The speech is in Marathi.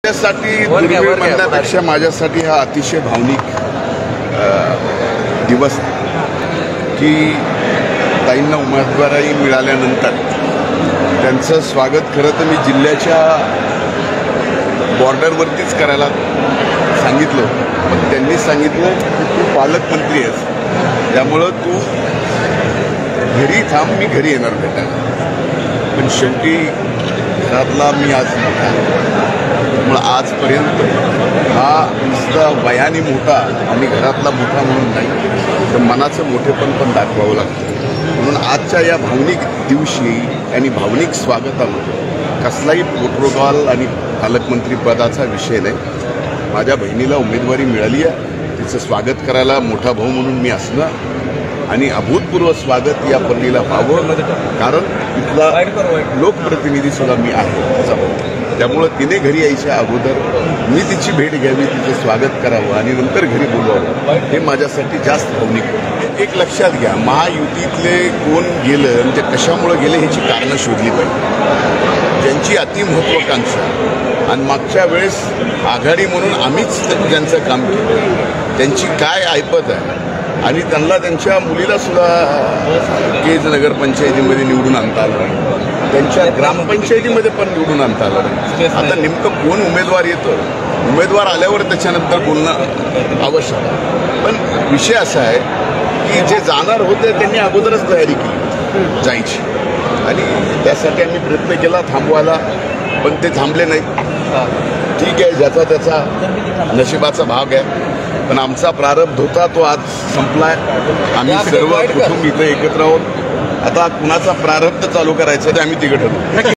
माझ्यासाठी दुर्मिळ म्हणण्यापेक्षा माझ्यासाठी हा अतिशय भावनिक दिवस आहे की ताईंना उमेदवारी मिळाल्यानंतर त्यांचं स्वागत खरं तर मी जिल्ह्याच्या बॉर्डरवरतीच करायला सांगितलं, पण त्यांनी सांगितलं की तू पालकमंत्री आहेस, त्यामुळं तू घरी थांब, मी घरी येणार भेटायला. पण शेवटी घरातला मी आज मोठा, त्यामुळं आजपर्यंत हा नुसता वयाने मोठा आणि घरातला मोठा म्हणून नाही, तर मनाचं मोठेपण पण दाखवावं लागतं. म्हणून आजच्या या भावनिक दिवशी आणि भावनिक स्वागतामध्ये कसलाही प्रोटोकॉल आणि पालकमंत्रीपदाचा विषय नाही. माझ्या बहिणीला उमेदवारी मिळाली आहे, तिचं स्वागत करायला मोठा भाऊ म्हणून मी असणं आणि अभूतपूर्व स्वागत या पल्लीला व्हावं, कारण तिथला लोकप्रतिनिधीसुद्धा मी आहे. त्यामुळं तिने घरी यायच्या अगोदर मी तिची भेट घ्यावी, तिचं स्वागत करावं आणि नंतर घरी बोलवावं, हे माझ्यासाठी जास्त भावनिक होतं. एक लक्षात घ्या, महायुतीतले कोण गेलं आणि ते कशामुळं गेले ह्याची कारणं शोधली पाहिजे. ज्यांची अतिमहत्वाकांक्षा आणि मागच्या वेळेस आघाडी म्हणून आम्हीच ज्यांचं काम केलं त्यांची काय ऐपत आहे आणि त्यांना त्यांच्या मुलीला सुद्धा केज नगरपंचायतीमध्ये निवडून आणता आलं, त्यांच्या ग्रामपंचायतीमध्ये पण निवडून आणता आलं. आता नेमकं कोण उमेदवार येतो, उमेदवार आल्यावर त्याच्यानंतर बोलणं आवश्यक आहे. पण विषय असा आहे की जे जाणार होते त्यांनी अगोदरच तयारी केली जायची आणि त्यासाठी आम्ही प्रयत्न केला थांबवायला, पण ते थांबले नाही. ठीक आहे, ज्याचा त्याचा नशिबाचा भाग आहे, पण आमचा प्रारब्ध होता तो आज संपलाय. आम्ही सर्व कुटुंब इथं एकत्र आहोत. आता कुणाचा प्रारब्ध चालू करायचा ते आम्ही तिघं ठरवू.